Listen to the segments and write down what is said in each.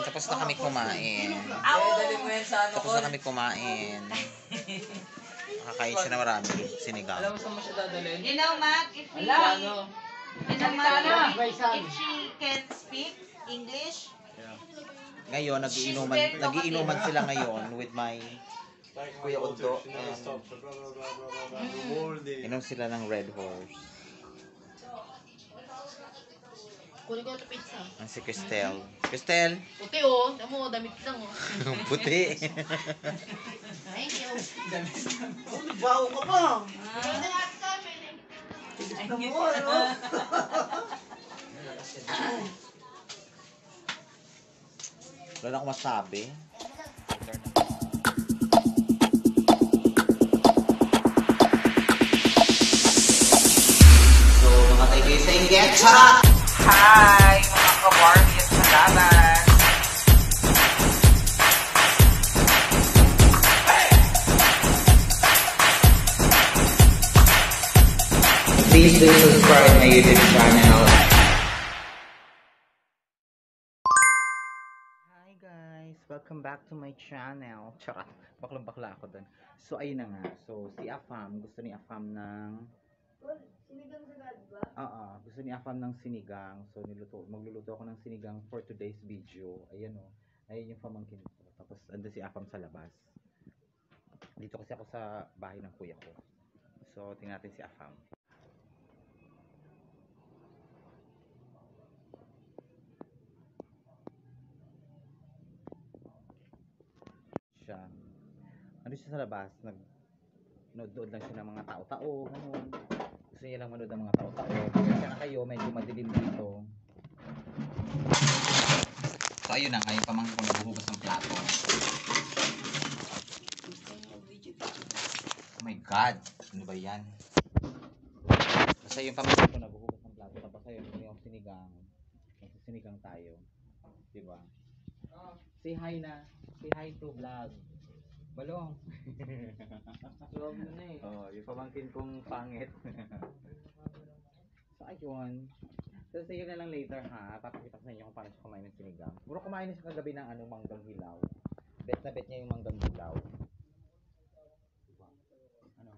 Tapos na kami kumain. Tapos na kami kumain. Nakakain siya na marami. Sinigang. Alam mo saan mo siya dadalhin? You know, Mac, if we... if she can speak English, Ngayon, nagiinuman sila ngayon with my Kuya Udo. Inom sila ng Red Horse. Kunin ko na pizza. Ang si Cristel. Cristel! Puti oh. Tama mo, damit lang oh. Puti. Thank you. Bawo ka pa. Wala na akong masabi. So, mga tayo sa inggit. Charot! Hi! Mga ka-Barbie at malaban! Please do subscribe my YouTube channel. Hi guys! Welcome back to my channel. Charot! Baklang-bakla ako dun. So, ayun na nga. So, si Afam, gusto ni Afam ng... Sinigang sa gadba? Oo, gusto ni Afam ng sinigang. So, magluluto ako ng sinigang for today's video. Ayan o. Ayun yung pamangkin ko. Tapos, andun si Afam sa labas. Dito kasi ako sa bahay ng kuya ko. So, tingnan natin si Afam. Siya. Ano siya sa labas? Nagnood lang siya ng mga tao-tao. Ganun. Gusto niya lang manood ng mga tao-tao. Kasi na kayo, medyo madilim dito. So, ayun na. Ngayon pamangkin ko naghuhugas ng plato. Oh my God! Ano ba yan? Basta yung pamangkin ko naghuhugas ng plato. Tapos ayun, yung sinigang. Sinigang tayo. Diba? Say hi na. Say hi to vlog. Balong. Job na na eh. Oh, yung pamangkin kong pangit. So, ayun. So, see you na lang later ha. Papakita ko sa inyo kung paano siya kumain ng sinigang. Puro kumain na siya kagabi ng manggang hilaw. Bet na bet niya yung manggang hilaw. Diba? Ano?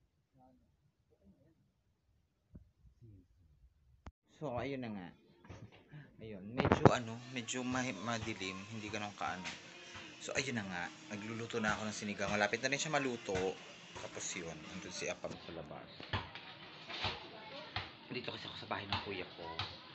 So, ayun na nga. Ayun. Medyo madilim. Hindi ganun kaano. So, ayun na nga. Nagluluto na ako ng sinigang. Malapit na rin siya maluto. Tapos yun. Nandun si Apam sa labas. Dito kasi ako sa bahay ng kuya ko.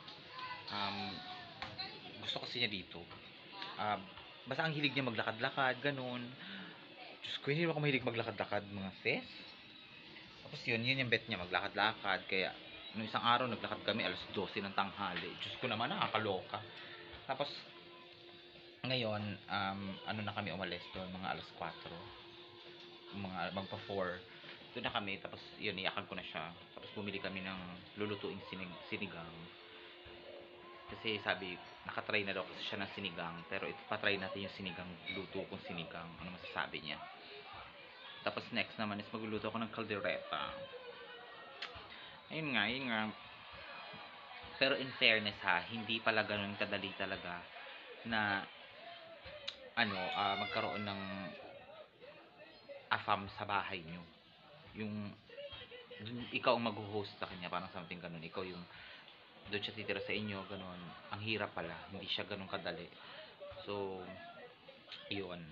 Gusto kasi niya dito. Basta ang hilig niya maglakad-lakad. Ganun. Diyos ko, hindi ako mahilig maglakad-lakad mga sis. Tapos yun yung bet niya. Maglakad-lakad. Kaya, nung isang araw naglakad kami alas 12 ng tanghali. Diyos ko naman, nakakaloka. Tapos, ngayon, ano na kami umalis doon, mga alas 4. Mga magpa 4. Doon na kami, tapos yun, iyakan ko na siya. Tapos bumili kami ng lulutuing sinigang. Kasi sabi, nakatry na daw kasi siya ng sinigang. Pero patry natin yung sinigang, luto kong sinigang. Ano masasabi niya. Tapos next naman is magluluto ako ng caldereta. Ayun nga. Pero in fairness ha, hindi pala ganun kadali talaga na magkaroon ng Afam sa bahay nyo. Yung ikaw ang mag-host sa kanya, parang something ganun. Ikaw yung doon siya titira sa inyo, ganun. Ang hirap pala, hindi siya ganun kadali. So, yun.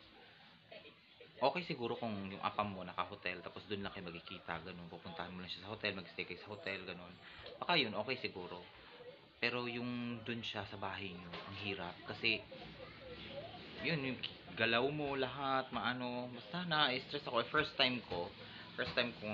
Okay siguro kung yung Afam mo naka-hotel, tapos doon lang kayo magkikita, ganun. Pupuntahan mo lang siya sa hotel, mag-stay kayo sa hotel, ganun. Baka yun, okay siguro. Pero yung doon siya sa bahay nyo, ang hirap. Kasi, yun, yung galaw mo lahat, basta na-stress ako. First time kong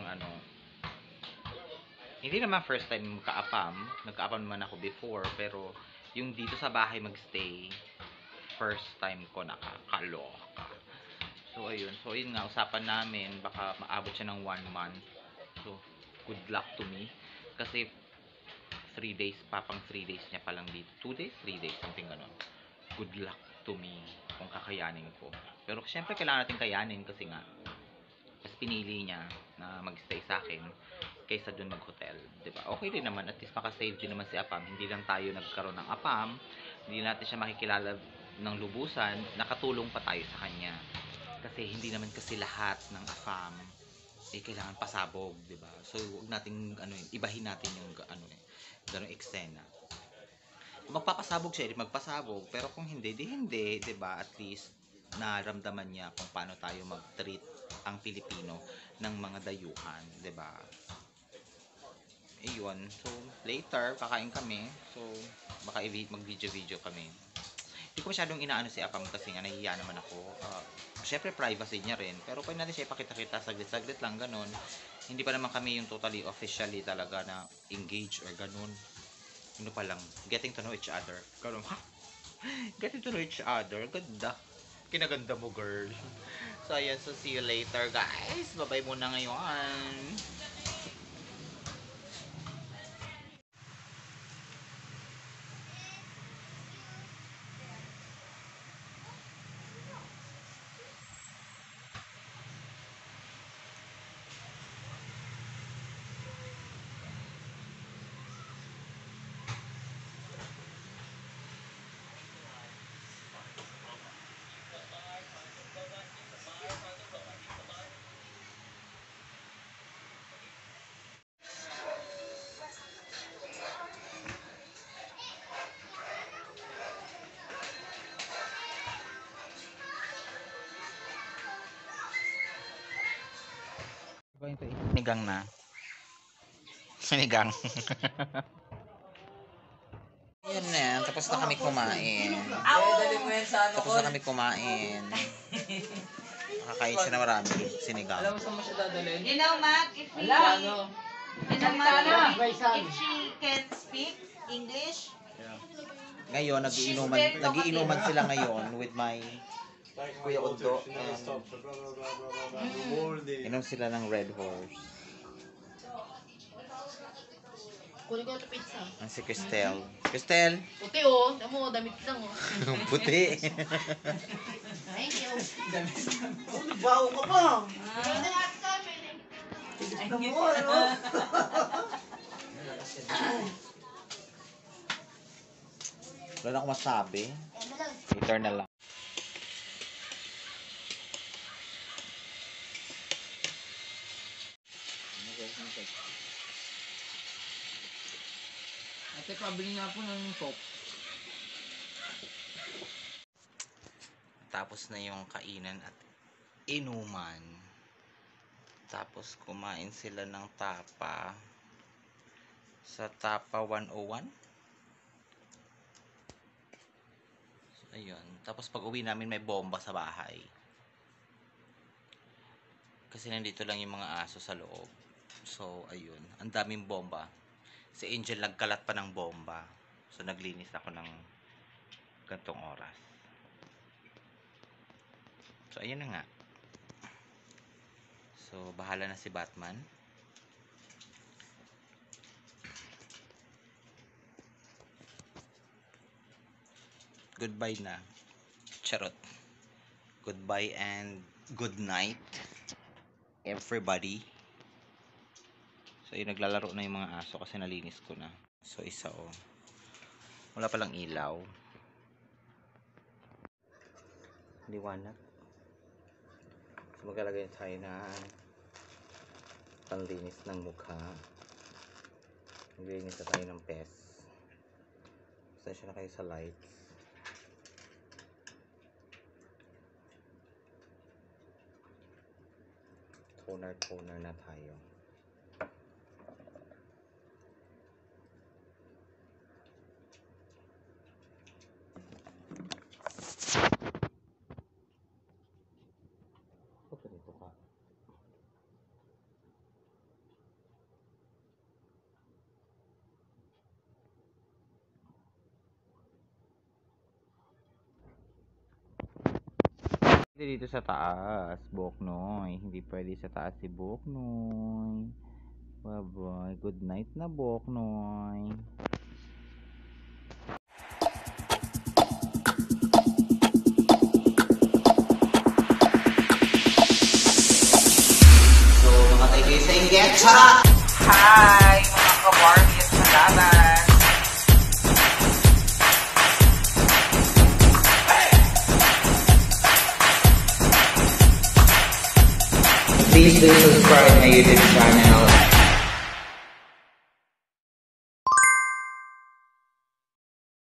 hindi naman first time magka-Afam naman ako before, pero yung dito sa bahay magstay, first time ko nakakaloka. So ayun nga, usapan namin, baka maabot siya ng 1 month. So, good luck to me. Kasi 3 days, papang 3 days niya palang dito. 2 days, 3 days, something ganon. Good luck to me kung kakayanin ko. Pero syempre kailangan natin kayanin kasi nga mas pinili niya na magstay sa akin kaysa dun mag-hotel, 'di ba? Okay din naman, at least makasave din naman si Apam. Hindi lang tayo nagkaroon ng Apam, hindi natin siya makikilala ng lubusan, nakatulong pa tayo sa kanya. Kasi hindi naman kasi lahat ng AFAM kailangan pasabog, 'di ba? So wag nating ibahin natin yung ganung eksena. Magpapasabog siya, magpasabog, pero kung hindi, di hindi, 'di ba? At least naramdaman niya kung paano tayo mag-treat ang Pilipino ng mga dayuhan, 'di ba? Ayun. So later kakain kami. So baka mag-video kami. Hindi ko masyadong inaano si Apam kasi nga nahihiya naman ako. Syempre privacy niya rin. Pero pwede natin siya ipakita-kita saglit-saglit lang ganun. Hindi pa naman kami yung totally officially talaga na engage or ganun. Ano pa lang, getting to know each other. Ganun, ha? Getting to know each other. Ganda. Kinaganda mo, girl. So ayan, so see you later guys. Bye-bye muna ngayon. Sinigang na. Sinigang. Ayan na, tapos na kami kumain. Tapos na kami kumain. Nakakain siya na marami. Sinigang. Alam mo saan mo siya dadalhin? You know, Mac, if we, Ano? you know, Mac, if she can speak English, Ngayon, nagiinuman sila ngayon with my Kuya Udo. Inom sila ng Red Horse. Kunin ko na ito pizza. Ang si Cristel. Cristel! Puti oh. Tamo, damit lang oh. Puti. Thank you. Oh, nagbaho ka pa. Tignan mo, ano? Wala na akong masabi. Later na lang. Ate, pabili nga po ng soap. Tapos na yung kainan at inuman. Tapos kumain sila ng tapa sa Tapa 101. So, ayun. Tapos pag uwi namin may bomba sa bahay. Kasi nandito lang yung mga aso sa loob. So ayun. Ang daming bomba. Si Angel nagkalat pa ng bomba. So naglinis ako ng gantong oras. So ayun na nga. So bahala na si Batman. Goodbye na. Charot. Goodbye and good night everybody. So yun, naglalaro na yung mga aso kasi nalinis ko na. So isa oh. Wala palang ilaw. Liwanag. So maglalagay tayo na panlinis ng mukha. Maglinis na tayo ng pes. Pasensya na kayo sa lights. Toner na tayo. Dito ka. Dito sa taas, Boknoy. Hindi pwede sa taas si Boknoy. Bye-bye. Good night na, Boknoy. So, namatay kayo sa Ingetsa! Hi, mga ka-Barbie at Malaban! Please do subscribe my YouTube channel